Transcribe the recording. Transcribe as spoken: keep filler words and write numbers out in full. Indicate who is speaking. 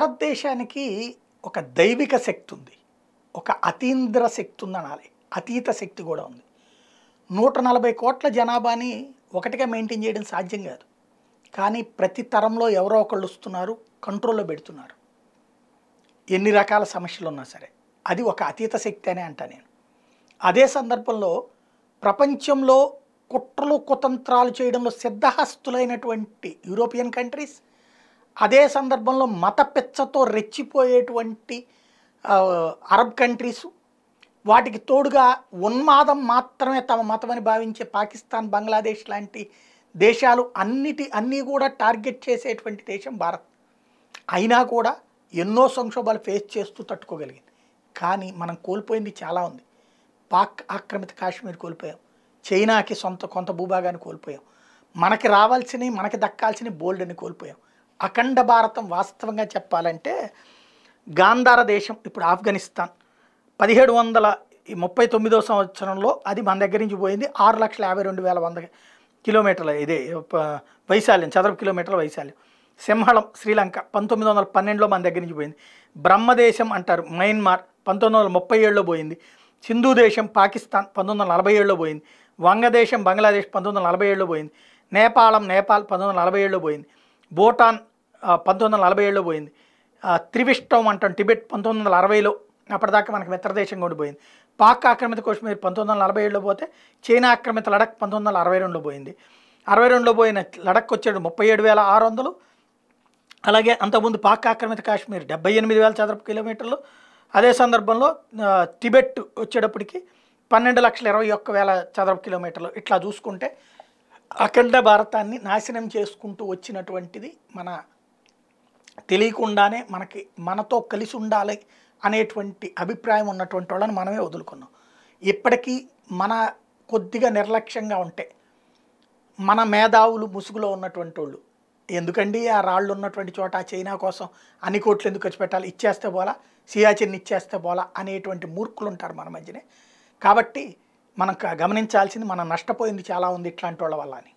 Speaker 1: భారతదేశానికి ఒక దైవిక శక్తి ఉంది. ఒక అతీంద్ర శక్తి ఉందనాలి. అతీత శక్తి కూడా ఉంది. నూట నలభై కోట్ల జనాభాని ఒకటిగా మెయింటైన్ చేయడం సాధ్యం కాదు. కానీ ప్రతి తరంలో ఎవరో ఒకళ్ళు వస్తున్నారు, కంట్రోల్లో పెడుతున్నారు. ఎన్ని రకాల సమస్యలు ఉన్నా సరే అది ఒక అతీత శక్తి అనే అంటా నేను. అదే సందర్భంలో ప్రపంచంలో కుట్రలు కుతంత్రాలు చేయడంలో సిద్ధహస్తులైనటువంటి యూరోపియన్ కంట్రీస్, అదే సందర్భంలో మత పెచ్చతో రెచ్చిపోయేటువంటి అరబ్ కంట్రీసు, వాటికి తోడుగా ఉన్మాదం మాత్రమే తమ మతమని భావించే పాకిస్తాన్, బంగ్లాదేశ్ లాంటి దేశాలు అన్నిటి అన్నీ కూడా టార్గెట్ చేసేటువంటి దేశం భారత్. అయినా కూడా ఎన్నో సంక్షోభాలు ఫేస్ చేస్తూ తట్టుకోగలిగింది. కానీ మనం కోల్పోయింది చాలా ఉంది. పాక్ ఆక్రమిత కాశ్మీర్ కోల్పోయాం, చైనాకి సొంత కొంత భూభాగాన్ని కోల్పోయాం, మనకి రావాల్సినవి మనకి దక్కాల్సినవి బోల్డ్ అని కోల్పోయాం. అఖండ భారతం వాస్తవంగా చెప్పాలంటే గాంధార దేశం, ఇప్పుడు ఆఫ్ఘనిస్తాన్, పదిహేడు వందల ముప్పై తొమ్మిదో సంవత్సరంలో అది మన దగ్గర నుంచి పోయింది. ఆరు లక్షల యాభై రెండు వేల వంద కిలోమీటర్ల ఇదే వైశాల్యం, చదరపు కిలోమీటర్ల వైశాల్యం. సింహళం శ్రీలంక పంతొమ్మిది వందల పన్నెండులో మన దగ్గర నుంచి పోయింది. బ్రహ్మదేశం అంటారు మయన్మార్, పంతొమ్మిది వందల ముప్పై ఏడులో పోయింది. సింధు దేశం పాకిస్తాన్ పంతొమ్మిది వందల నలభై ఏడులో పోయింది. వంగదేశం బంగ్లాదేశ్ పంతొమ్మిది వందల నలభై ఏడులో పోయింది. నేపాళం నేపాల్ పంతొమ్మిది వందల నలభై ఏడులో పోయింది. భూటాన్ పంతొమ్మిది వందల నలభై ఏడులో పోయింది. త్రివిష్టం అంటాం టిబెట్ పంతొమ్మిది వందల అరవైలో, అప్పటిదాకా మనకు మిత్రదేశం కూడా పోయింది. పాక్ ఆక్రమిత కాశ్మీర్ పంతొమ్మిది వందల నలభై ఏడులో పోతే చైనా ఆక్రమిత లడక్ పంతొమ్మిది వందల అరవై రెండులో పోయింది. అరవై రెండులో పోయిన లడక్ వచ్చాడు ముప్పై ఏడు వేల ఆరు వందలు. అలాగే అంతకుముందు పాక్ ఆక్రమిత కాశ్మీర్ డెబ్బై ఎనిమిది వేల చదరపు కిలోమీటర్లు. అదే సందర్భంలో టిబెట్ వచ్చేటప్పటికి పన్నెండు లక్షల ఇరవై ఒక్క వేల చదరపు కిలోమీటర్లు. ఇట్లా చూసుకుంటే అఖండ భారతాన్ని నాశనం చేసుకుంటూ వచ్చినటువంటిది మన తెలియకుండానే మనకి మనతో కలిసి ఉండాలి అనేటువంటి అభిప్రాయం ఉన్నటువంటి వాళ్ళని మనమే వదులుకున్నాం. ఇప్పటికీ మన కొద్దిగా నిర్లక్ష్యంగా ఉంటే మన మేధావులు ముసుగులో ఉన్నటువంటి వాళ్ళు, ఎందుకండి ఆ రాళ్ళు ఉన్నటువంటి చోట చైనా కోసం అన్ని కోట్లు ఎందుకు ఖర్చు పెట్టాలి, ఇచ్చేస్తే పోలా, సియాచిన్ ఇచ్చేస్తే పోలా అనేటువంటి మూర్ఖులు ఉంటారు మన మధ్యనే. కాబట్టి మనం గమనించాల్సింది మనం నష్టపోయింది చాలా ఉంది ఇట్లాంటి వాళ్ళ వల్ల అని.